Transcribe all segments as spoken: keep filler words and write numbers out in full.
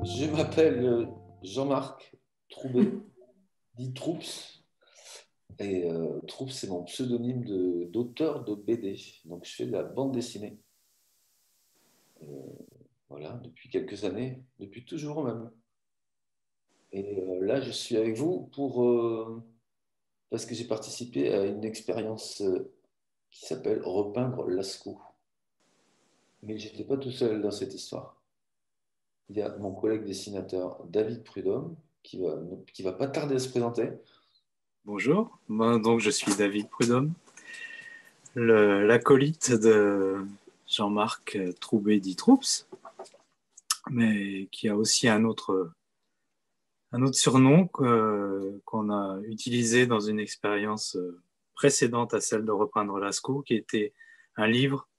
Je m'appelle euh, Jean-Marc Troubet, dit Troups. Et euh, Troups, c'est mon pseudonyme de- d'auteur de B D. Donc, je fais de la bande dessinée. Voilà, depuis quelques années, depuis toujours même. Et euh, là, je suis avec vous pour, euh, parce que j'ai participé à une expérience euh, qui s'appelle Repeindre Lascaux. Mais je n'étais pas tout seul dans cette histoire. Il y a mon collègue dessinateur David Prudhomme qui va, qui va pas tarder à se présenter. Bonjour, moi donc je suis David Prudhomme, le- l'acolyte de Jean-Marc Troubet dit Troups, mais qui a aussi un autre, un autre surnom que- qu'on a utilisé dans une expérience précédente à celle de Repeindre Lascaux, qui était un livre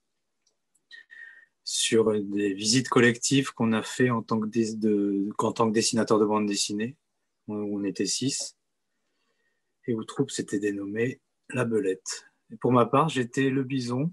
sur des visites collectives qu'on a fait en tant que, des- de- qu'en tant que dessinateur de bande dessinée, où on était six, et où Troups était dénommé La Belette. Et pour ma part, j'étais le bison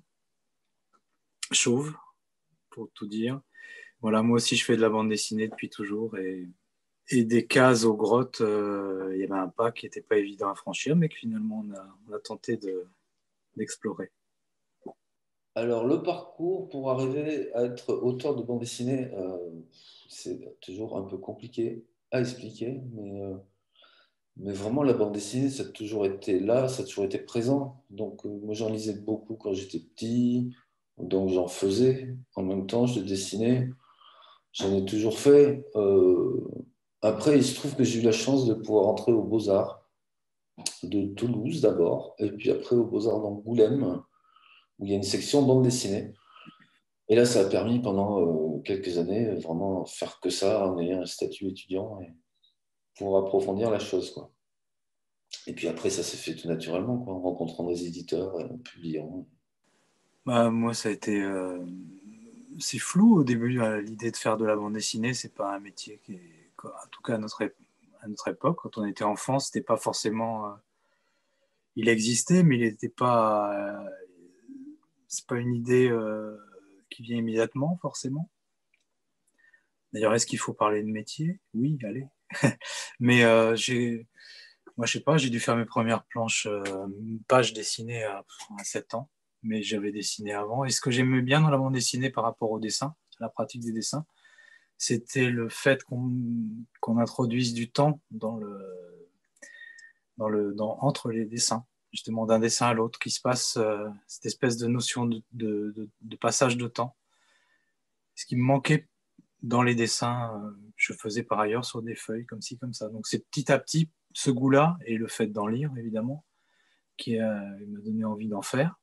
chauve, pour tout dire. Voilà, moi aussi, je fais de la bande dessinée depuis toujours. Et, et des cases aux grottes, euh, il y avait un pas qui n'était pas évident à franchir, mais que finalement, on a, on a tenté de, d'explorer. Alors, le parcours pour arriver à être auteur de bande dessinée, euh, c'est toujours un peu compliqué à expliquer, mais, euh, mais vraiment, la bande dessinée, ça a toujours été là, ça a toujours été présent. Donc, euh, moi, j'en lisais beaucoup quand j'étais petit, donc j'en faisais. En même temps, je dessinais, j'en ai toujours fait. Euh, après, il se trouve que j'ai eu la chance de pouvoir entrer aux Beaux-Arts de Toulouse d'abord, et puis après aux Beaux-Arts d'Angoulême, où il y a une section bande dessinée. Et là, ça a permis pendant euh, quelques années euh, vraiment faire que ça en ayant un statut étudiant et pour approfondir la chose, quoi. Et puis après, ça s'est fait tout naturellement, quoi, en rencontrant des éditeurs, et en publiant. Bah, moi, ça a été. Euh, c'est flou au début, euh, l'idée de faire de la bande dessinée. C'est pas un métier qui est. En tout cas, à notre, ép- à notre époque, quand on était enfant, c'était pas forcément. Euh, il existait, mais il n'était pas. Euh, c'est pas une idée euh, qui vient immédiatement, forcément. D'ailleurs, est-ce qu'il faut parler de métier? Oui, allez. Mais euh, j'ai, moi, je sais pas, j'ai dû faire mes premières planches, euh, pages dessinées à, à sept ans, mais j'avais dessiné avant. Et ce que j'aimais bien dans la bande dessinée par rapport au dessin, à la pratique des dessins, c'était le fait qu'on qu'on introduise du temps dans le, dans le, dans, entre les dessins, justement d'un dessin à l'autre, qui se passe euh, cette espèce de notion de, de, de, de passage de temps. Ce qui me manquait dans les dessins, euh, je faisais par ailleurs sur des feuilles comme ci, comme ça. Donc c'est petit à petit ce goût-là et le fait d'en lire, évidemment, qui euh, m'a donné envie d'en faire.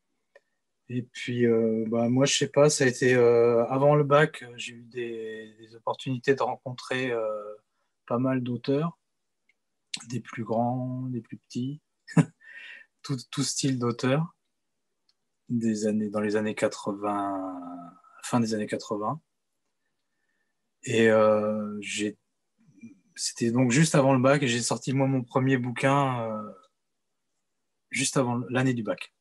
Et puis, euh, bah, moi, je sais pas, ça a été euh, avant le bac, j'ai eu des, des opportunités de rencontrer euh, pas mal d'auteurs, des plus grands, des plus petits, tout, tout style d'auteurs, des années, dans les années quatre-vingts, fin des années quatre-vingts. Et euh, j'ai c'était donc juste avant le bac et j'ai sorti moi mon premier bouquin euh, juste avant l'année du bac.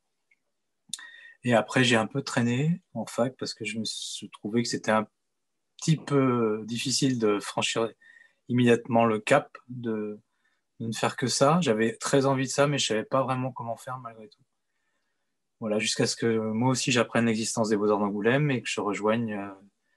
Et après, j'ai un peu traîné en fac parce que je me suis trouvé que c'était un petit peu difficile de franchir immédiatement le cap, de, de ne faire que ça. J'avais très envie de ça, mais je savais pas vraiment comment faire malgré tout. Voilà, jusqu'à ce que moi aussi j'apprenne l'existence des Beaux-Arts d'Angoulême et que je rejoigne euh,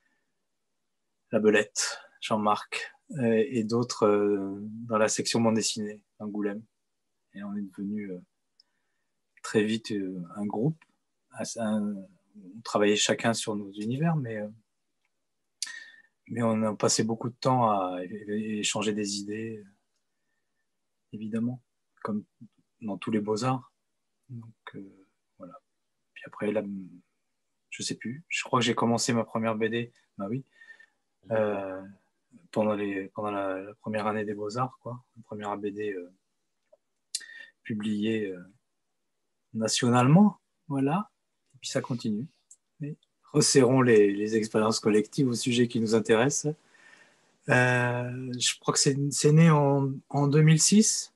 la Belette, Jean-Marc euh, et d'autres euh, dans la section bande dessinée d'Angoulême. Et on est devenu euh, très vite euh, un groupe. Un, on travaillait chacun sur nos univers, mais, euh, mais on a passé beaucoup de temps à échanger des idées, évidemment, comme dans tous les beaux-arts. Donc euh, voilà. Puis après, là, je sais plus. Je crois que j'ai commencé ma première B D, bah oui, euh, pendant, les, pendant la, la première année des beaux-arts, quoi. La première B D euh, publiée euh, nationalement, voilà. Et puis ça continue. Et resserrons les, les expériences collectives au sujet qui nous intéresse. Euh, je crois que c'est, c'est né en, en deux mille six,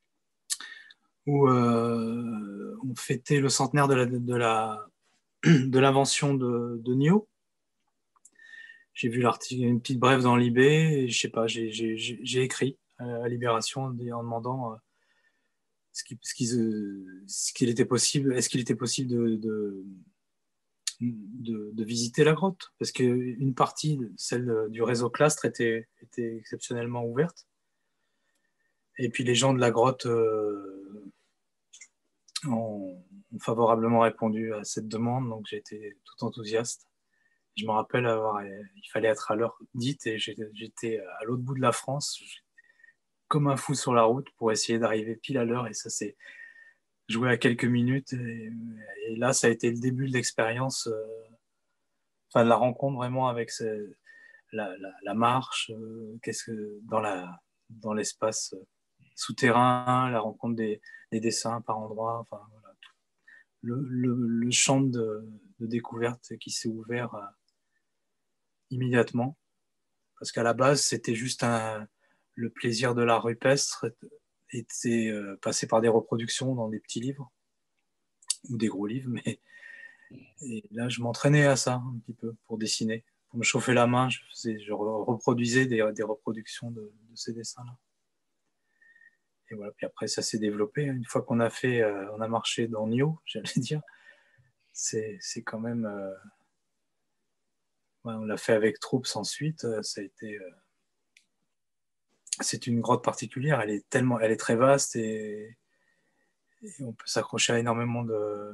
où euh, on fêtait le centenaire de, la, de, la, de l'invention de, de Nio. j'ai vu l'article, une petite brève dans Libé, et je sais pas, j'ai, j'ai, j'ai j'ai écrit à Libération en demandant euh, ce qui- ce qui- ce qu'il était possible, est-ce qu'il était possible de, de, de, de visiter la grotte, parce qu'une partie, celle du réseau Clastres, était, était exceptionnellement ouverte. Et puis les gens de la grotte euh, ont, ont favorablement répondu à cette demande, donc j'ai été tout enthousiaste. Je me rappelle avoir, il fallait être à l'heure dite et j'étais à l'autre bout de la France, comme un fou sur la route pour essayer d'arriver pile à l'heure, et ça s'est joué à quelques minutes. Et, et là, ça a été le début de l'expérience, euh, enfin de la rencontre vraiment avec ce, la, la, la marche, euh, qu'est-ce que dans la dans l'espace souterrain, la rencontre des, des dessins par endroits, enfin voilà, tout. Le, le, le champ de, de découverte qui s'est ouvert euh, immédiatement, parce qu'à la base c'était juste un, le plaisir de l'art rupestre était euh, passé par des reproductions dans des petits livres ou des gros livres, mais et là je m'entraînais à ça un petit peu pour dessiner, pour me chauffer la main, je, faisais, je reproduisais des, des reproductions de, de ces dessins-là. Et voilà, puis après ça s'est développé. Une fois qu'on a fait, euh, on a marché dans Nio, j'allais dire, c'est, c'est quand même, euh, ouais, on l'a fait avec Troops ensuite. Euh, ça a été, euh, c'est une grotte particulière. Elle est tellement, elle est très vaste et, et on peut s'accrocher à énormément de.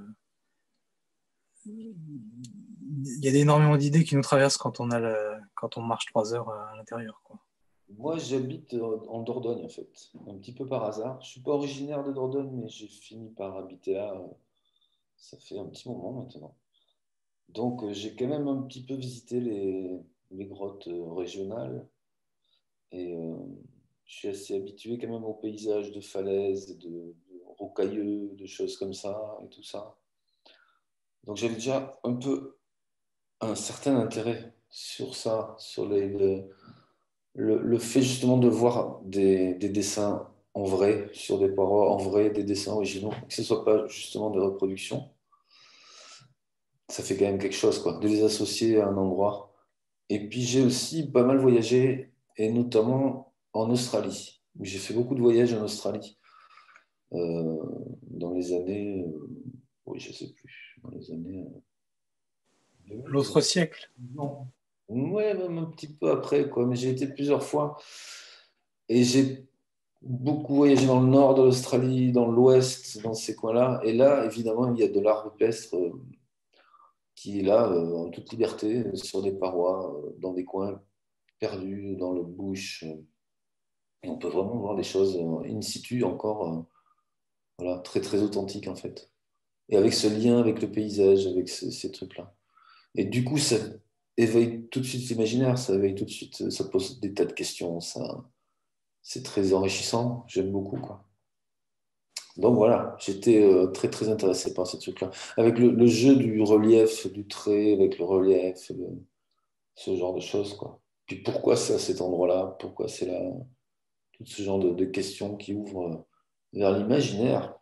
Il y a énormément d'idées qui nous traversent quand on a le, quand on marche trois heures à l'intérieur, quoi. Moi, j'habite en Dordogne, en fait, un petit peu par hasard. Je ne suis pas originaire de Dordogne, mais j'ai fini par habiter là. euh, Ça fait un petit moment maintenant. Donc, euh, j'ai quand même un petit peu visité les, les grottes euh, régionales. Et euh, je suis assez habitué quand même aux paysages de falaises, de, de rocailleux, de choses comme ça et tout ça. Donc, j'avais déjà un peu un certain intérêt sur ça, sur les, le, le, le fait justement de voir des, des dessins en vrai, sur des parois en vrai, des dessins originaux, que ce ne soit pas justement des reproductions. Ça fait quand même quelque chose, quoi, de les associer à un endroit. Et puis j'ai aussi pas mal voyagé, et notamment en Australie. J'ai fait beaucoup de voyages en Australie euh, dans les années, euh, oui, je sais plus, dans les années euh, deux mille. L'autre siècle. Non. Ouais, même un petit peu après, quoi. Mais j'ai été plusieurs fois et j'ai beaucoup voyagé dans le nord de l'Australie, dans l'ouest, dans ces coins-là. Et là, évidemment, il y a de l'art rupestre euh, qui est là euh, en toute liberté, euh, sur des parois, euh, dans des coins perdus, dans le bush. euh, Et on peut vraiment voir des choses euh, in situ encore, euh, voilà, très très authentiques en fait. Et avec ce lien avec le paysage, avec ce- ces trucs-là. Et du coup, ça éveille tout de suite l'imaginaire, ça éveille tout de suite, ça pose des tas de questions, ça, c'est très enrichissant, j'aime beaucoup, quoi. Donc voilà, j'étais euh, très très intéressé par ces trucs-là. Avec le, le jeu du relief, du trait, avec le relief, le- ce genre de choses, quoi. Puis pourquoi c'est à cet endroit-là? Pourquoi c'est là? Tout ce genre de, de questions qui ouvrent euh, vers l'imaginaire.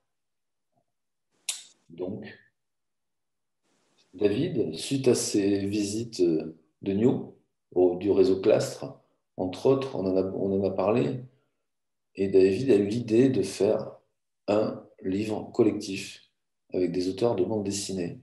Donc, David, suite à ces visites euh, de Nio, au- du réseau Clastres, entre autres, on en a, on en a parlé, et David a eu l'idée de faire un livre collectif avec des auteurs de bande dessinée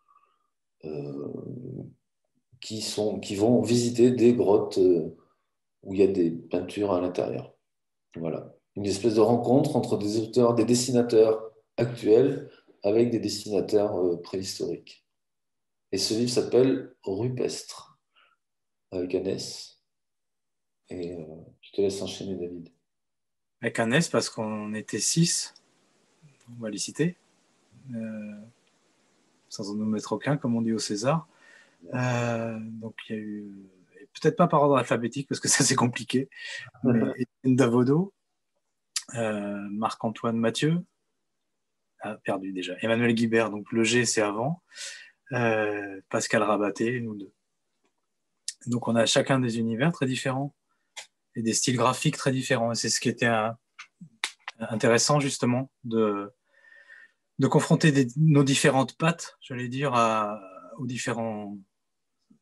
euh, qui sont, qui vont visiter des grottes euh, où il y a des peintures à l'intérieur. Voilà. Une espèce de rencontre entre des auteurs, des dessinateurs actuels avec des dessinateurs euh, préhistoriques. Et ce livre s'appelle Rupestre, avec un S. Et euh, je te laisse enchaîner, David. Avec un S parce qu'on était six, on va les citer, euh, sans en omettre aucun, comme on dit au César. Euh, donc il y a eu, peut-être pas par ordre alphabétique parce que ça c'est compliqué, mais Étienne Davodo, euh, Marc-Antoine Mathieu, ah, perdu déjà, Emmanuel Guibert, donc le G c'est avant, euh, Pascal Rabaté, nous deux. Donc on a chacun des univers très différents et des styles graphiques très différents. Et c'est ce qui était un, intéressant justement de, de confronter des, nos différentes pattes, j'allais dire, à, aux différents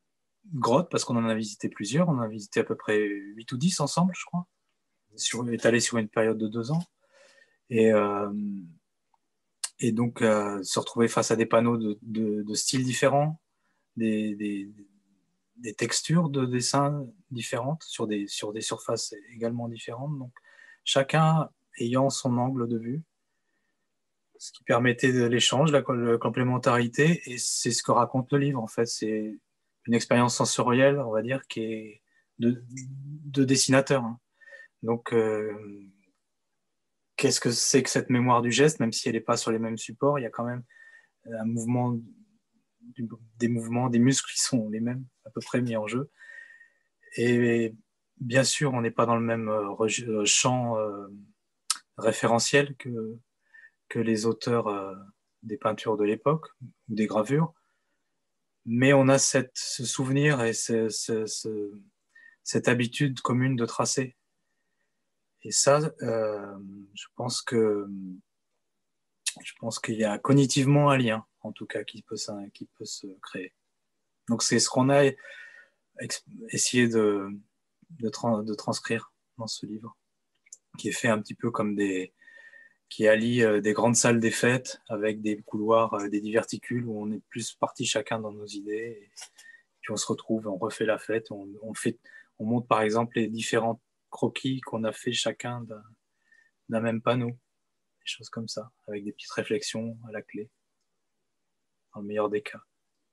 grottes, parce qu'on en a visité plusieurs. On en a visité à peu près huit ou dix ensemble, je crois, sur, étalé sur une période de deux ans. Et, euh, et donc, euh, se retrouver face à des panneaux de, de, de styles différents, des, des, des textures de dessins différentes sur des, sur des surfaces également différentes. Donc, chacun ayant son angle de vue, ce qui permettait de l'échange, la, la complémentarité, et c'est ce que raconte le livre, en fait. C'est une expérience sensorielle, on va dire, qui est de, de dessinateur. Hein. Donc, euh, qu'est-ce que c'est que cette mémoire du geste, même si elle n'est pas sur les mêmes supports, il y a quand même un mouvement, des mouvements, des muscles qui sont les mêmes, à peu près mis en jeu. Et bien sûr, on n'est pas dans le même euh, champ euh, référentiel que, que les auteurs euh, des peintures de l'époque ou des gravures, mais on a cette, ce souvenir et ce, ce, ce, cette habitude commune de tracer. Et ça, euh, je pense que je pense qu'il y a cognitivement un lien, en tout cas, qui peut, qui peut se créer. Donc c'est ce qu'on a essayé de, de, tra- de transcrire dans ce livre, qui est fait un petit peu comme des, qui allie euh, des grandes salles des fêtes avec des couloirs, euh, des diverticules où on est plus partis chacun dans nos idées, et puis on se retrouve, on refait la fête, on, on fait, on montre par exemple les différents croquis qu'on a fait chacun d'un, d'un même panneau, des choses comme ça, avec des petites réflexions à la clé, dans le meilleur des cas.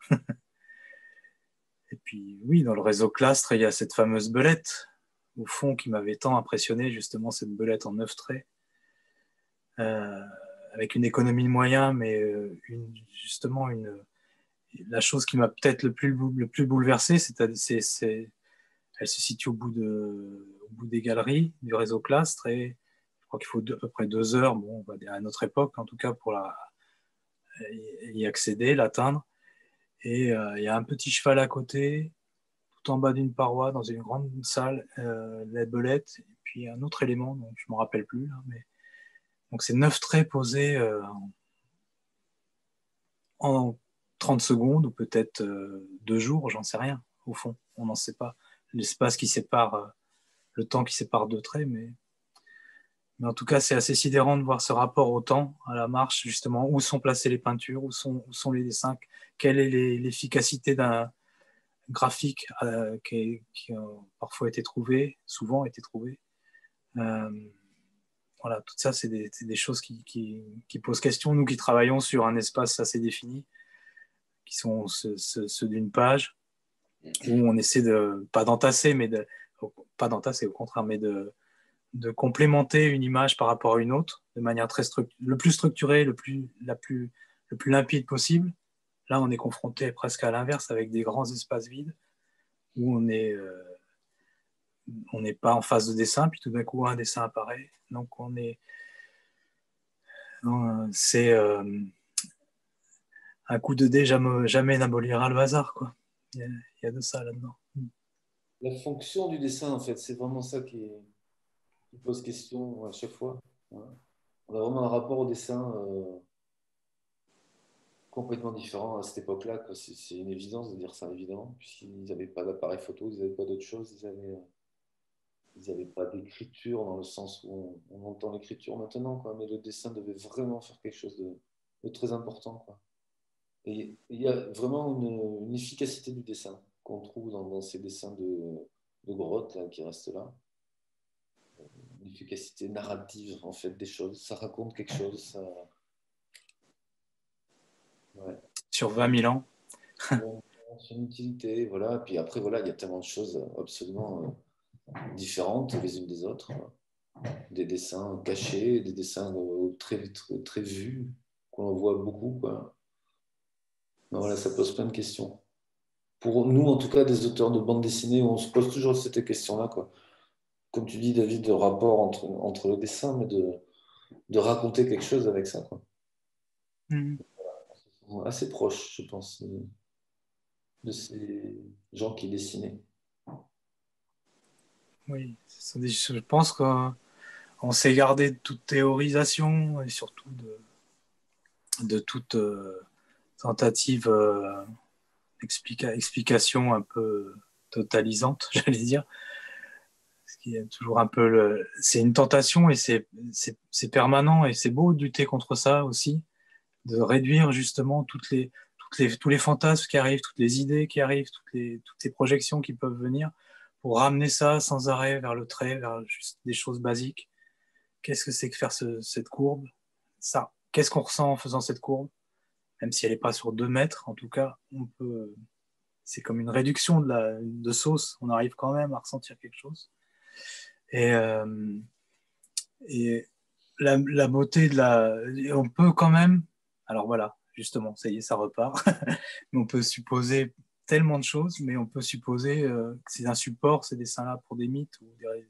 Et puis oui, dans le réseau Clastre, il y a cette fameuse belette au fond qui m'avait tant impressionné, justement cette belette en neuf traits, euh, avec une économie de moyens, mais euh, une, justement une, la chose qui m'a peut-être le plus, le plus bouleversé, c'est, c'est, c'est elle se situe au bout, de, au bout des galeries du réseau Clastre, et je crois qu'il faut deux, à peu près deux heures, bon, on va dire à notre époque en tout cas, pour la, y accéder, l'atteindre. Et euh, il y a un petit cheval à côté, tout en bas d'une paroi, dans une grande salle, euh, la belette, et puis un autre élément, dont je ne me rappelle plus. Là, mais... Donc c'est neuf traits posés euh, en trente secondes, ou peut-être euh, deux jours, j'en sais rien, au fond, on n'en sait pas. L'espace qui sépare, euh, le temps qui sépare deux traits, mais... mais en tout cas, c'est assez sidérant de voir ce rapport au temps, à la marche, justement, où sont placées les peintures, où sont, où sont les dessins, quelle est les, l'efficacité d'un graphique euh, qui, qui a parfois été trouvé, souvent été trouvé. Euh, voilà, tout ça, c'est des, c'est des choses qui, qui, qui posent question. Nous qui travaillons sur un espace assez défini, qui sont ceux, ceux, ceux d'une page, où on essaie de, pas d'entasser, mais de, pas d'entasser au contraire, mais de, de complémenter une image par rapport à une autre, de manière très structurée, le plus structurée, le plus, la plus, le plus limpide possible. Là, on est confronté presque à l'inverse, avec des grands espaces vides, où on est... Euh, on n'est pas en phase de dessin, puis tout d'un coup un dessin apparaît. Donc on est, c'est euh, un coup de dé jamais, jamais n'abolira le hasard, quoi. Il y a, il y a de ça là-dedans. La fonction du dessin, en fait, c'est vraiment ça qui, qui pose question à chaque fois. Ouais. On a vraiment un rapport au dessin euh, complètement différent à cette époque-là. Quoi. C'est, c'est une évidence de dire ça, évidemment, puisqu'ils n'avaient pas d'appareil photo, ils n'avaient pas d'autre chose, ils avaient, ils n'avaient pas d'écriture dans le sens où on, on entend l'écriture maintenant, quoi, mais le dessin devait vraiment faire quelque chose de, de très important. Quoi. Et il y a vraiment une, une efficacité du dessin qu'on trouve dans, dans ces dessins de, de grottes là, qui restent là. Une efficacité narrative en fait des choses. Ça raconte quelque chose. Ça... Ouais. Sur vingt mille ans. Bon, son utilité, voilà. Puis après, voilà, il y a tellement de choses absolument euh, différentes les unes des autres. Des dessins cachés, des dessins euh, très, très, très vus, qu'on voit beaucoup. Quoi. Non, voilà, ça pose plein de questions. Pour nous, en tout cas, des auteurs de bande dessinée, on se pose toujours cette question-là. Quoi. Comme tu dis, David, de rapport entre, entre le dessin, mais de, de raconter quelque chose avec ça. Quoi. Mmh. Assez proches, je pense, de ces gens qui dessinaient. Oui, des, je pense qu'on s'est gardé de toute théorisation et surtout de, de toute euh, tentative euh, explica, explication un peu totalisante, j'allais dire. Parce qu'il y a toujours un peu le... C'est une tentation et c'est, c'est, c'est permanent et c'est beau de lutter contre ça aussi, de réduire justement toutes les, toutes les, tous les fantasmes qui arrivent, toutes les idées qui arrivent, toutes les, toutes les projections qui peuvent venir, pour ramener ça sans arrêt vers le trait, vers juste des choses basiques. Qu'est-ce que c'est que faire ce, cette courbe? Ça. Qu'est-ce qu'on ressent en faisant cette courbe? Même si elle n'est pas sur deux mètres, en tout cas, on peut... c'est comme une réduction de, la, de sauce. On arrive quand même à ressentir quelque chose. Et, euh, et la, la beauté de la... On peut quand même... Alors voilà, justement, ça y est, ça repart. Mais on peut supposer tellement de choses, mais on peut supposer euh, que c'est un support, ces dessins-là, pour des mythes ou des...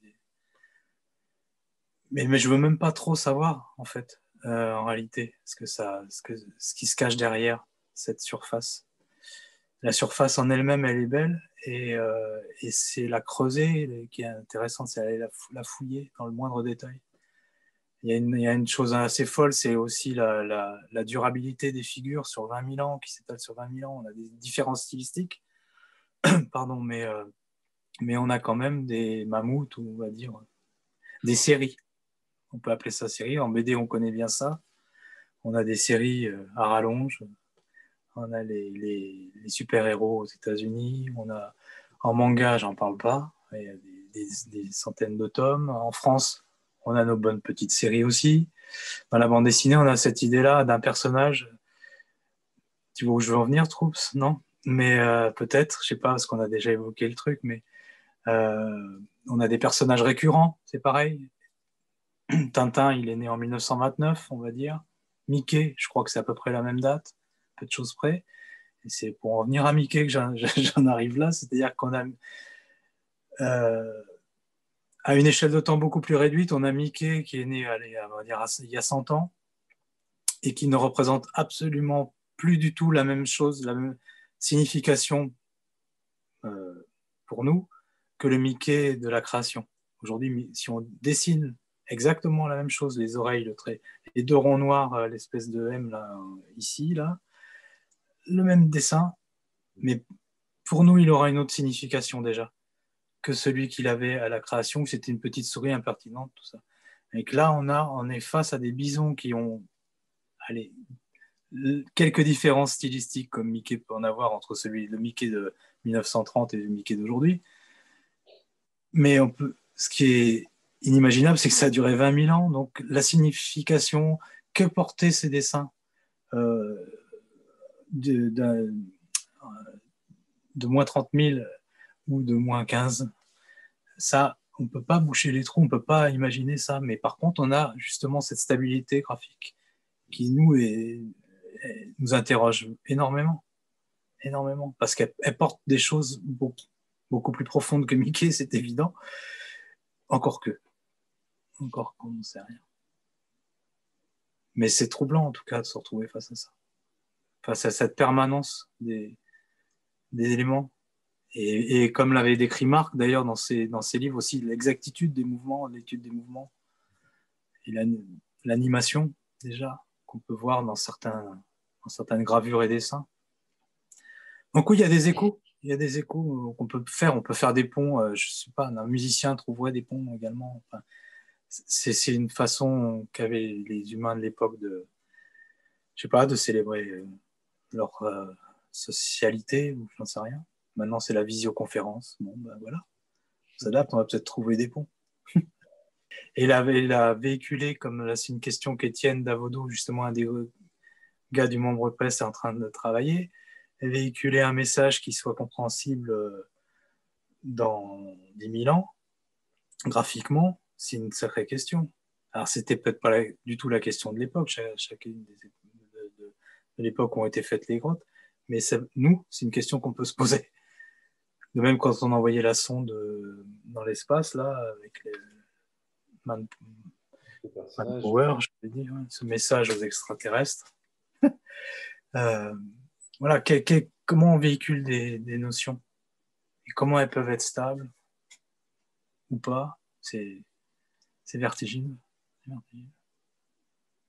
Mais, mais je veux même pas trop savoir, en fait, euh, en réalité, ce, que ça, ce, que, ce qui se cache derrière cette surface. La surface en elle-même, elle est belle, et, euh, et c'est la creuser qui est intéressante, c'est aller la, la fouiller dans le moindre détail. Il y a une, il y a une chose assez folle, c'est aussi la, la, la durabilité des figures sur vingt mille ans, qui s'étalent sur vingt mille ans. On a des différences stylistiques, pardon, mais, euh, mais on a quand même des mammouths, ou on va dire des séries. On peut appeler ça série. En B D, on connaît bien ça. On a des séries à rallonge. On a les, les, les super-héros aux États-Unis. On a, en manga, j'en parle pas. Il y a des, des, des centaines de tomes. En France, on a nos bonnes petites séries aussi. Dans la bande dessinée, on a cette idée-là d'un personnage. Tu vois où je veux en venir, Troops? Non? Mais euh, peut-être, je sais pas, parce qu'on a déjà évoqué le truc, mais euh, on a des personnages récurrents, c'est pareil. Tintin, il est né en mille neuf cent vingt-neuf, on va dire. Mickey, je crois que c'est à peu près la même date, peu de choses près. Et c'est pour en venir à Mickey que j'en, j'en arrive là, c'est-à-dire qu'on a, euh, à une échelle de temps beaucoup plus réduite, on a Mickey qui est né, allez, on va dire, il y a cent ans, et qui ne représente absolument plus du tout la même chose, la même signification euh, pour nous que le Mickey de la création. Aujourd'hui, si on dessine exactement la même chose, les oreilles, le trait, les deux ronds noirs, l'espèce de M là, ici, là, le même dessin, mais pour nous, il aura une autre signification déjà que celui qu'il avait à la création, où c'était une petite souris impertinente, tout ça. Et que là, on, a, on est face à des bisons qui ont allez, quelques différences stylistiques, comme Mickey peut en avoir entre celui, le Mickey de mille neuf cent trente et le Mickey d'aujourd'hui. Mais on peut, ce qui est inimaginable, c'est que ça a duré vingt mille ans. Donc la signification que portaient ces dessins euh, de, de, de moins trente mille ou de moins quinze, ça, on ne peut pas boucher les trous, on ne peut pas imaginer ça. Mais par contre, on a justement cette stabilité graphique qui nous, est, est, nous interroge énormément. Énormément. Parce qu'elle porte des choses beaucoup, beaucoup plus profondes que Mickey, c'est évident. Encore que. Encore qu'on ne sait rien. Mais c'est troublant, en tout cas, de se retrouver face à ça. Face à cette permanence des, des éléments. Et, et comme l'avait décrit Marc, d'ailleurs, dans ses, dans ses livres aussi, l'exactitude des mouvements, l'étude des mouvements, et l'animation, déjà, qu'on peut voir dans, certains, dans certaines gravures et dessins. Donc oui, il y a des échos. Il y a des échos qu'on peut faire. On peut faire des ponts. Euh, je ne sais pas, un musicien trouverait des ponts également. Enfin, c'est, c'est une façon qu'avaient les humains de l'époque de, je sais pas, de célébrer euh, leur euh, socialité ou j'en sais rien. Maintenant, c'est la visioconférence. Bon, ben voilà. On s'adapte, on va peut-être trouver des ponts. Et la, la véhiculer, comme là, c'est une question qu'Étienne Davodo, justement, un des gars du Membre Presse, est en train de travailler. Véhiculer un message qui soit compréhensible dans dix mille ans, graphiquement, c'est une sacrée question. Alors, c'était peut-être pas la, du tout la question de l'époque, chacune des de, de, de l'époque où ont été faites les grottes, mais ça, nous, c'est une question qu'on peut se poser. De même, quand on envoyait la sonde dans l'espace, là, avec les Man, Man Power, je vais dire, ce message aux extraterrestres, euh, voilà, que, que, comment on véhicule des, des notions et comment elles peuvent être stables ou pas, c'est, c'est vertigineux. vertigineux.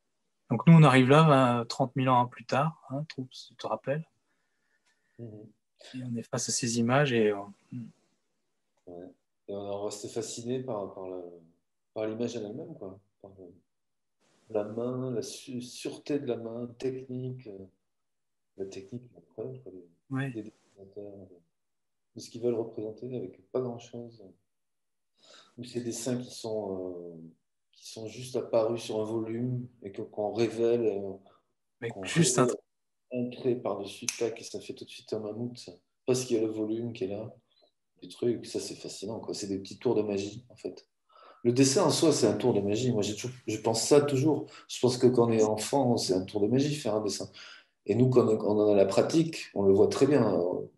Donc nous, on arrive là, vingt, trente mille ans plus tard, hein, Troops, tu te rappelles. Mm-hmm. Et on est face à ces images et euh, Ouais. Et on en resté fasciné par, par, la- par l'image en elle-même, quoi. Par le- la main, la su- sûreté de la main, technique, euh, la technique, la preuve, quoi, ouais. des, des dessinateurs, de, de ce qu'ils veulent représenter avec pas grand-chose. Ou ces dessins qui sont, euh, qui sont juste apparus sur un volume et que- qu'on révèle, euh, Mais qu'on juste un, révèle un trait par-dessus, tac, et ça fait tout de suite un mammouth. Ça. Parce qu'il y a le volume qui est là, des trucs, ça c'est fascinant, quoi. C'est des petits tours de magie, en fait. Le dessin en soi, c'est un tour de magie. Moi, j'ai toujours- je pense ça toujours. Je pense que quand on est enfant, c'est un tour de magie faire un dessin. Et nous, quand on on en a la pratique, on le voit très bien.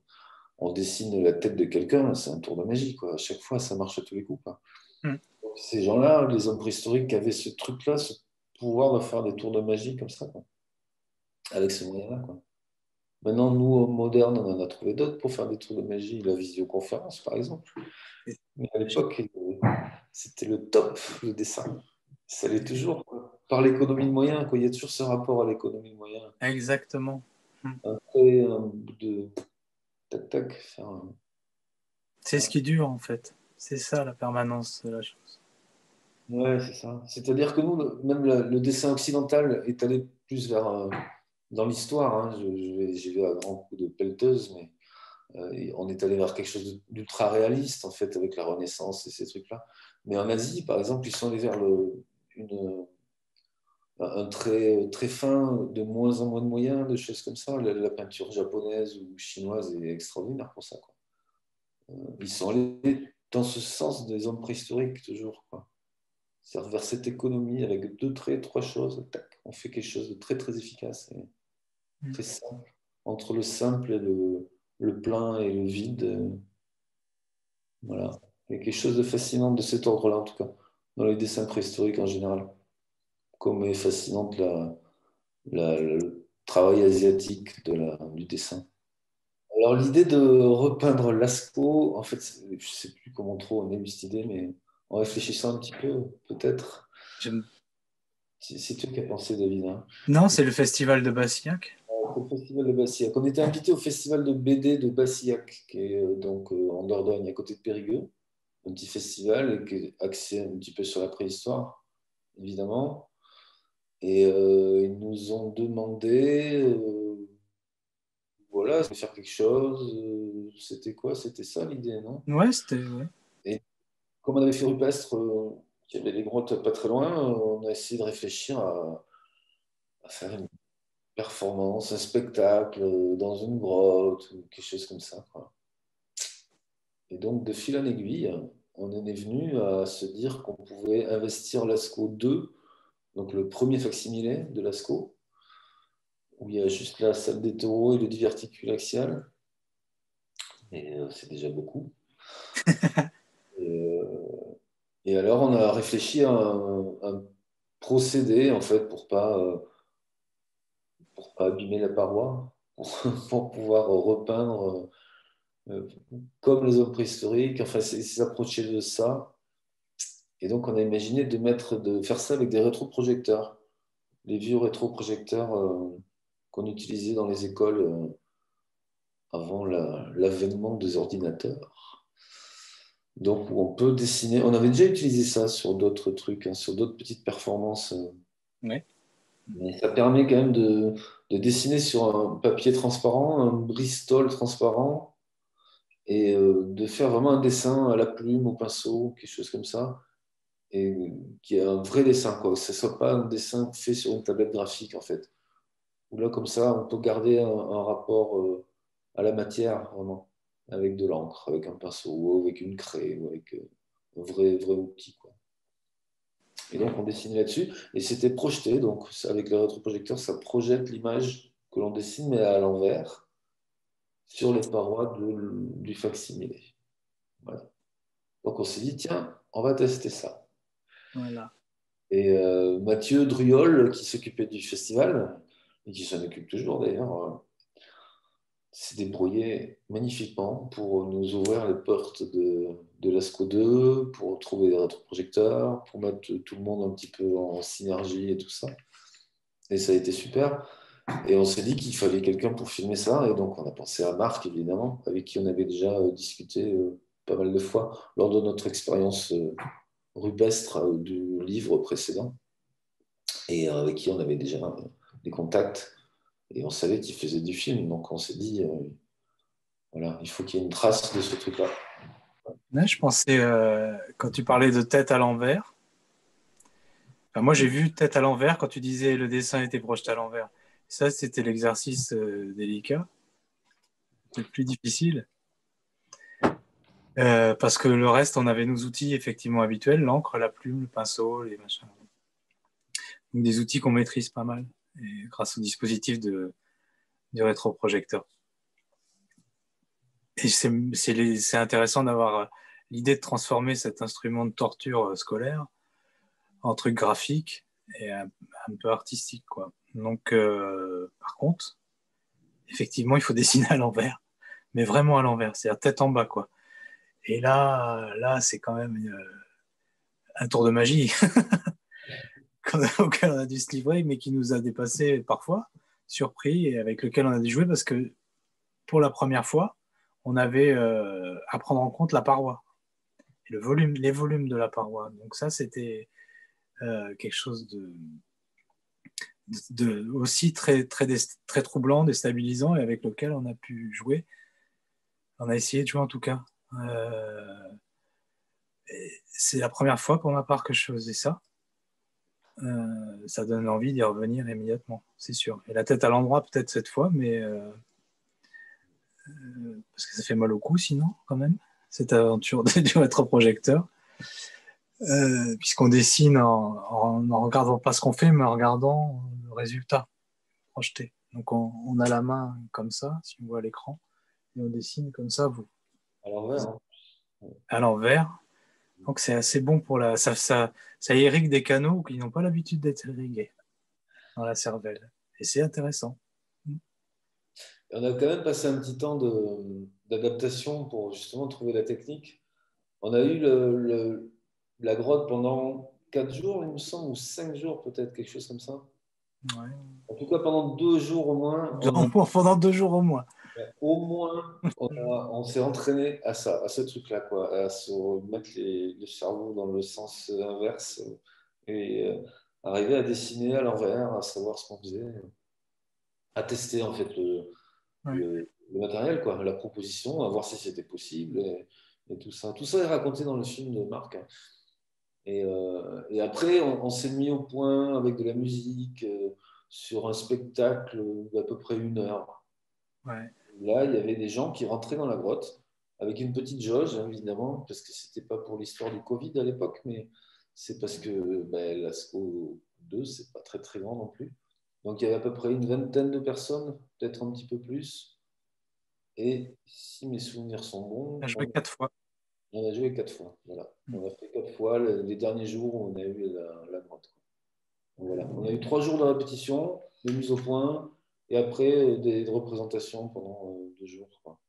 On dessine la tête de quelqu'un, c'est un tour de magie, quoi. À chaque fois, ça marche à tous les coups, quoi. hmm. Donc, ces gens-là, les hommes préhistoriques, avaient ce truc-là, ce pouvoir de faire des tours de magie comme ça, quoi. Avec ce moyen-là, quoi. Maintenant, nous, hommes modernes, on en a trouvé d'autres pour faire des tours de magie, la visioconférence, par exemple. Mais à l'époque, c'était le top, le dessin. Ça l'est toujours, quoi. Par l'économie de moyens, quoi. Il y a toujours ce rapport à l'économie de moyens. Exactement. Hmm. Après, un bout de tac-tac, faire un... C'est ce qui dure en fait. C'est ça la permanence de la chose. Ouais, c'est ça. C'est-à-dire que nous, le- même le, le dessin occidental est allé plus vers, euh, dans l'histoire, hein. Je, je vais- j'y vais à grands coups de pelleteuse, mais euh, et on est allé vers quelque chose d'ultra réaliste, en fait, avec la Renaissance et ces trucs-là. Mais en Asie, par exemple, ils sont allés vers le, une, un trait très fin, de moins en moins de moyens, de choses comme ça. La, la peinture japonaise ou chinoise est extraordinaire pour ça, quoi. Ils sont allés dans ce sens des hommes préhistoriques, toujours, quoi. C'est-à-dire vers cette économie avec deux traits, trois choses, tac, on fait quelque chose de très très efficace et Hmm. très simple. Entre le simple et le, le plein et le vide, euh, voilà. Il y a quelque chose de fascinant de cet ordre-là, en tout cas, dans les dessins préhistoriques en général. Comme est fascinante la, la- le travail asiatique de la, du dessin. Alors l'idée de repeindre Lascaux, en fait, je ne sais plus comment trop on a eu cette idée, mais en réfléchissant un petit peu, peut-être, J'aime- c'est c'est toi qui as pensé, David, hein. Non, c'est le festival de Bassillac. Au Festival de Bassillac. On était invité au Festival de B D de Bassillac, qui est euh, donc euh, en Dordogne, à côté de Périgueux. Un petit festival et qui est axé un petit peu sur la préhistoire, évidemment. Et euh, ils nous ont demandé, euh, voilà, de faire quelque chose. Euh, c'était quoi? C'était ça l'idée, non? Ouais, c'était. Ouais. Et comme on avait fait Rupestre, euh, qui avait les grottes pas très loin, euh, on a essayé de réfléchir à, à faire une performance, un spectacle euh, dans une grotte ou quelque chose comme ça, quoi. Et donc, de fil en aiguille, on en est venu à se dire qu'on pouvait investir l'ASCO deux, donc le premier facsimilé de l'ASCO, où il y a juste la salle des taureaux et le diverticule axial. Et euh, c'est déjà beaucoup. Et, euh, et alors, on a réfléchi à un, un procédé, en fait, pour pas, euh, pour pas abîmer la paroi, pour, pour pouvoir repeindre euh, comme les hommes préhistoriques. Enfin, c'est s'approcher de ça. Et donc, on a imaginé de mettre, de faire ça avec des rétroprojecteurs, les vieux rétroprojecteurs euh, qu'on utilisait dans les écoles euh, avant la- l'avènement des ordinateurs. Donc, où on peut dessiner. On avait déjà utilisé ça sur d'autres trucs, hein, sur d'autres petites performances. euh, Ouais. mais ça permet quand même de, de dessiner sur un papier transparent, un Bristol transparent, et euh, de faire vraiment un dessin à la plume, au pinceau, quelque chose comme ça, et qui est un vrai dessin, quoi. Que ce ne soit pas un dessin fait sur une tablette graphique, en fait. Où là, comme ça, on peut garder un, un rapport euh, à la matière, vraiment, avec de l'encre, avec un pinceau, ou avec une craie, ou avec euh, un vrai, vrai outil, quoi. Et donc, on dessinait là-dessus, et c'était projeté, donc avec le rétroprojecteur, ça projette l'image que l'on dessine, mais à l'envers, sur les parois de- du facsimilé. Voilà. Donc, on s'est dit, tiens, on va tester ça. Voilà. Et euh, Mathieu Druyol, qui s'occupait du festival, et qui s'en occupe toujours d'ailleurs, euh, s'est débrouillé magnifiquement pour nous ouvrir les portes de, de l'ASCO deux, pour trouver des rétroprojecteurs, pour mettre tout le monde un petit peu en synergie et tout ça. Et ça a été super. Et on s'est dit qu'il fallait quelqu'un pour filmer ça. Et donc, on a pensé à Marc, évidemment, avec qui on avait déjà euh, discuté euh, pas mal de fois lors de notre expérience euh, rupestre euh, du livre précédent. Et euh, avec qui on avait déjà euh, des contacts. Et on savait qu'il faisait du film. Donc, on s'est dit, euh, voilà, il faut qu'il y ait une trace de ce truc-là. Ouais, je pensais, euh, quand tu parlais de tête à l'envers, enfin, moi j'ai vu tête à l'envers quand tu disais le dessin était projeté à l'envers. Ça, c'était l'exercice euh, délicat, le plus difficile. Euh, parce que le reste, on avait nos outils effectivement habituels, l'encre, la plume, le pinceau, les machins. Donc des outils qu'on maîtrise pas mal, et grâce au dispositif de, du rétroprojecteur. Et c'est, c'est, les, c'est intéressant d'avoir l'idée de transformer cet instrument de torture scolaire en truc graphique et un, un peu artistique, quoi. Donc, euh, par contre, effectivement, il faut dessiner à l'envers, mais vraiment à l'envers, c'est-à-dire tête en bas, quoi. Et là, là, c'est quand même une, un tour de magie auquel on a dû se livrer, mais qui nous a dépassé parfois, surpris, et avec lequel on a dû jouer parce que pour la première fois, on avait euh, à prendre en compte la paroi, et le volume, les volumes de la paroi. Donc ça, c'était euh, quelque chose de, de, aussi très, très, très troublant, déstabilisant, et avec lequel on a pu jouer. On a essayé de jouer en tout cas. Euh, c'est la première fois pour ma part que je faisais ça. Euh, ça donne envie d'y revenir immédiatement, c'est sûr. Et la tête à l'endroit peut-être cette fois, mais euh, euh, parce que ça fait mal au cou sinon, quand même, cette aventure du rétroprojecteur. Euh, puisqu'on dessine en ne regardant pas ce qu'on fait, mais en regardant le résultat projeté. Donc on, on a la main comme ça, si on voit l'écran, et on dessine comme ça, vous, À l'envers, hein. à l'envers. Donc c'est assez bon pour la... Ça, ça, ça irrigue des canaux qui n'ont pas l'habitude d'être irrigués dans la cervelle. Et c'est intéressant. On a quand même passé un petit temps de, d'adaptation pour justement trouver la technique. On a eu le, le- la grotte pendant quatre jours, il me semble, ou cinq jours peut-être, quelque chose comme ça. Ouais. En tout cas, pendant deux jours au moins, on a, Pendant deux jours au moins. au moins, on, a- on s'est entraîné à ça, à ce truc-là, quoi, à se mettre les, le cerveau dans le sens inverse et euh, arriver à dessiner à l'envers, à savoir ce qu'on faisait, à tester en fait le, Ouais. le, le matériel, quoi, la proposition, à voir si c'était possible et, et tout ça. Tout ça est raconté dans le film de Marc, hein. Et, euh, et après, on, on s'est mis au point avec de la musique euh, sur un spectacle d'à peu près une heure. Ouais. Là, il y avait des gens qui rentraient dans la grotte avec une petite jauge, hein, évidemment, parce que c'était pas pour l'histoire du Covid à l'époque, mais c'est parce que ben, l'ASCO deux, c'est pas très très grand non plus. Donc il y avait à peu près une vingtaine de personnes, peut-être un petit peu plus. Et si mes souvenirs sont On bons, a joué on, quatre fois. on a joué quatre fois. Voilà. Mm. On a fait quatre fois le- les derniers jours où on a eu la, la grotte. Donc, voilà. On a eu trois jours de répétition, de mise au point, et après euh, des, des représentations pendant euh, deux jours, quoi.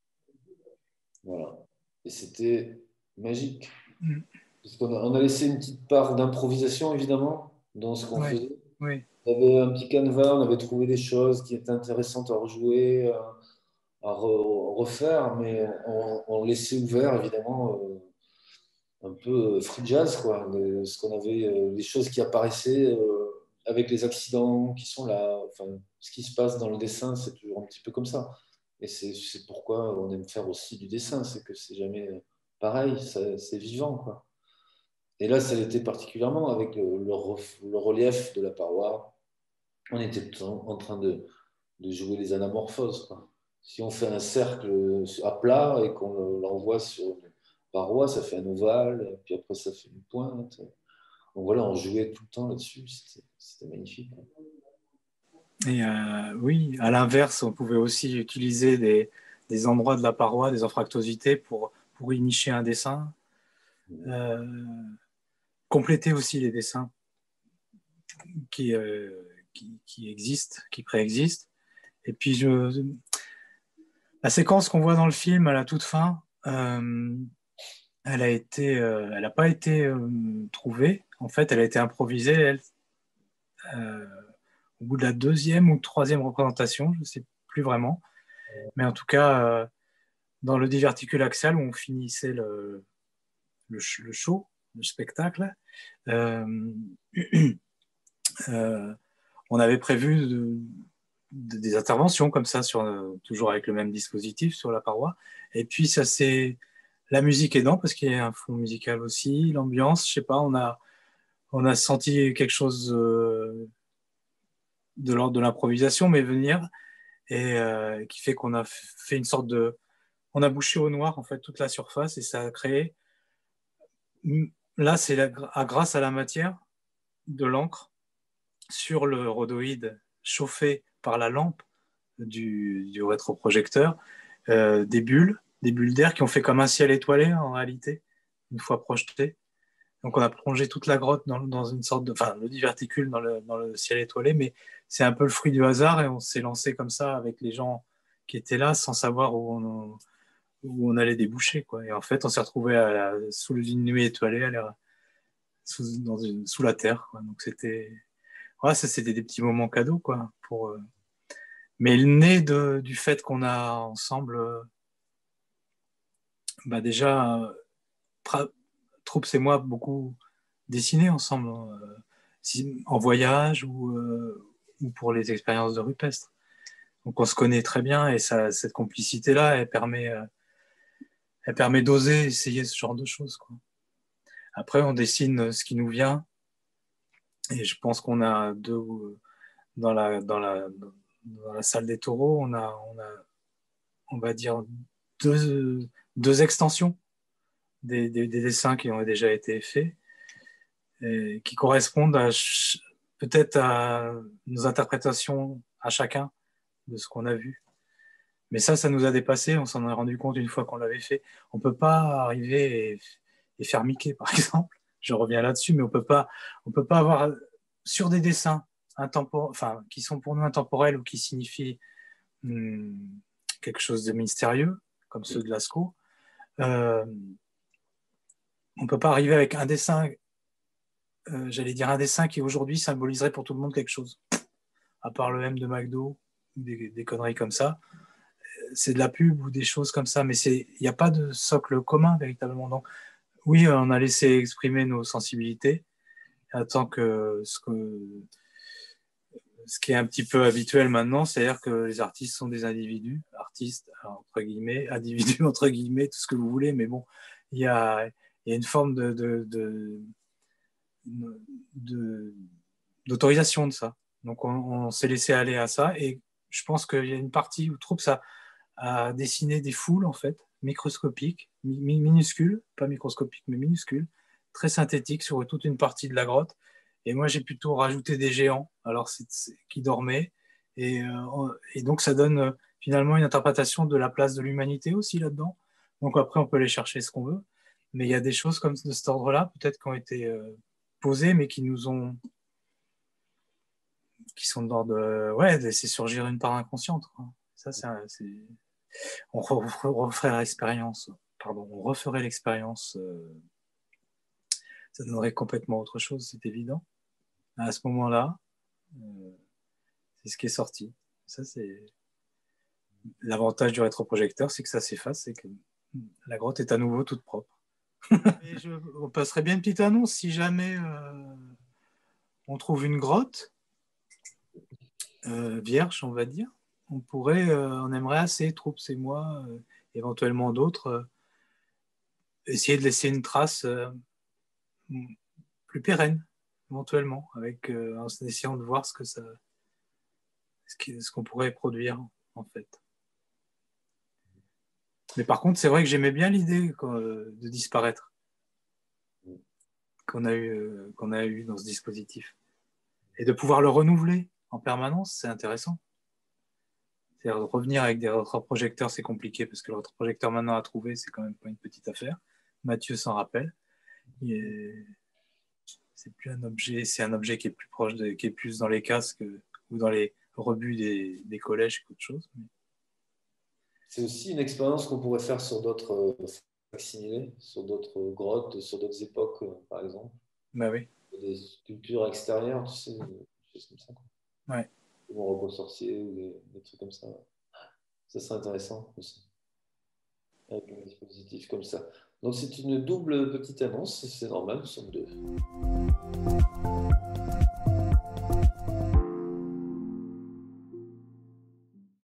Voilà. Et c'était magique. Mm. Parce qu'on a, on a laissé une petite part d'improvisation, évidemment, dans ce qu'on Ouais. faisait. Oui. On avait un petit canevas, on avait trouvé des choses qui étaient intéressantes à rejouer, à, à re- refaire, mais on, on laissait ouvert, évidemment, euh, un peu euh, free jazz, quoi. De- ce qu'on avait, euh, les choses qui apparaissaient euh, avec les accidents qui sont là. Enfin, ce qui se passe dans le dessin, c'est toujours un petit peu comme ça. Et c'est c'est pourquoi on aime faire aussi du dessin, c'est que c'est jamais euh, pareil, ça- c'est vivant, quoi. Et là, ça l'était particulièrement avec le, le ref- le relief de la paroi. On était tout en en train de, de jouer les anamorphoses, quoi. Si on fait un cercle à plat et qu'on l'envoie sur une paroi, ça fait un ovale, puis après ça fait une pointe. Donc voilà, on jouait tout le temps là-dessus, c'était c'était magnifique. Et euh, oui, à l'inverse, on pouvait aussi utiliser des, des endroits de la paroi, des anfractuosités pour, pour y nicher un dessin. Euh, compléter aussi les dessins qui, euh, qui, qui existent, qui préexistent. Et puis, je, la séquence qu'on voit dans le film à la toute fin, euh, elle a été, euh, elle n'a pas été euh, trouvée. En fait, elle a été improvisée. Elle, euh, au bout de la deuxième ou troisième représentation, je ne sais plus vraiment. Mais en tout cas, euh, dans le diverticule axial, où on finissait le, le, le show, le spectacle, euh, euh, on avait prévu de, de, des interventions comme ça, sur, euh, toujours avec le même dispositif sur la paroi. Et puis, ça c'est la musique aidant, parce qu'il y a un fond musical aussi, l'ambiance, je sais pas, on a, on a senti quelque chose euh, de l'ordre de l'improvisation, mais venir, et euh, qui fait qu'on a fait une sorte de... On a bouché au noir, en fait, toute la surface, et ça a créé... Là, c'est la, grâce à la matière de l'encre sur le rhodoïde chauffé par la lampe du, du rétroprojecteur, euh, des bulles, des bulles d'air qui ont fait comme un ciel étoilé en réalité, une fois projeté. Donc on a plongé toute la grotte dans, dans une sorte de... Enfin, le diverticule dans le, dans le ciel étoilé, mais c'est un peu le fruit du hasard et on s'est lancé comme ça avec les gens qui étaient là sans savoir où on, où on allait déboucher, quoi. Et en fait, on s'est retrouvé à la, sous une nuée étoilée, à la, sous, dans une, sous la terre, quoi. Donc c'était... Ouais, ça, c'était des petits moments cadeaux, quoi. Pour, euh... Mais le nez de, du fait qu'on a ensemble, euh, bah déjà, euh, Troups et moi, beaucoup dessiné ensemble, euh, si, en voyage ou, euh, ou pour les expériences de rupestre. Donc on se connaît très bien et ça, cette complicité-là, elle permet, euh, elle permet d'oser essayer ce genre de choses, quoi. Après, on dessine ce qui nous vient et je pense qu'on a deux dans la, dans la, dans la salle des taureaux, on a, on a, on va dire deux, deux extensions des, des, des dessins qui ont déjà été faits et qui correspondent à peut-être à nos interprétations à chacun de ce qu'on a vu. Mais ça, ça nous a dépassé, on s'en est rendu compte une fois qu'on l'avait fait. On ne peut pas arriver et, et faire Mickey, par exemple. Je reviens là-dessus, mais on peut pas, on peut pas avoir sur des dessins intempor... enfin, qui sont pour nous intemporels ou qui signifient hum, quelque chose de mystérieux, comme ceux de Lascaux. Euh, on ne peut pas arriver avec un dessin, euh, j'allais dire un dessin qui aujourd'hui symboliserait pour tout le monde quelque chose, à part le M de McDo, des, des conneries comme ça. C'est de la pub ou des choses comme ça, mais il n'y a pas de socle commun véritablement. Donc, oui, on a laissé exprimer nos sensibilités, tant que ce, que ce qui est un petit peu habituel maintenant, c'est-à-dire que les artistes sont des individus, artistes entre guillemets, individus entre guillemets, tout ce que vous voulez, mais bon, il y a, il y a une forme de, de, de, de d'autorisation de ça. Donc on, on s'est laissé aller à ça, et je pense qu'il y a une partie où Troupe ça à dessiner des foules, en fait, microscopiques, mi minuscules, pas microscopiques, mais minuscules, très synthétiques sur toute une partie de la grotte. Et moi, j'ai plutôt rajouté des géants, alors c'est, c'est, qui dormaient. Et, euh, et donc, ça donne euh, finalement une interprétation de la place de l'humanité aussi là-dedans. Donc après, on peut aller chercher ce qu'on veut. Mais il y a des choses comme de cet ordre-là, peut-être qui ont été euh, posées, mais qui nous ont... qui sont d'ordre de... Ouais, de laisser surgir une part inconsciente, quoi. Ça, c'est... c'est on referait l'expérience, pardon, on referait l'expérience, euh, ça donnerait complètement autre chose, c'est évident. À ce moment-là, euh, c'est ce qui est sorti. Ça, c'est l'avantage du rétroprojecteur, c'est que ça s'efface, c'est que la grotte est à nouveau toute propre. Et je, on passerait bien une petite annonce si jamais euh, on trouve une grotte euh, vierge, on va dire. On pourrait, euh, on aimerait assez, Troupe, c'est moi, euh, éventuellement d'autres, euh, essayer de laisser une trace euh, plus pérenne, éventuellement, avec, euh, en essayant de voir ce que ça, ce, qui, ce qu'on pourrait produire, en fait. Mais par contre, c'est vrai que j'aimais bien l'idée euh, de disparaître qu'on a eu, euh, qu'on a eu dans ce dispositif. Et de pouvoir le renouveler en permanence, c'est intéressant. C'est-à-dire de revenir avec des rétroprojecteurs, c'est compliqué, parce que le rétroprojecteur maintenant à trouver, c'est quand même pas une petite affaire. Mathieu s'en rappelle. Et c'est plus un objet, c'est un objet qui est plus proche, de, qui est plus dans les casques ou dans les rebuts des, des collèges qu'autre chose. C'est aussi une expérience qu'on pourrait faire sur d'autres facsimilés, sur d'autres grottes, sur d'autres époques, par exemple. Bah oui. Des sculptures extérieures, tu sais, des choses comme ça. Ouais. Mon robot sorcier ou des, des trucs comme ça. Ça serait intéressant aussi, avec un dispositif comme ça. Donc c'est une double petite annonce, c'est normal, nous sommes deux.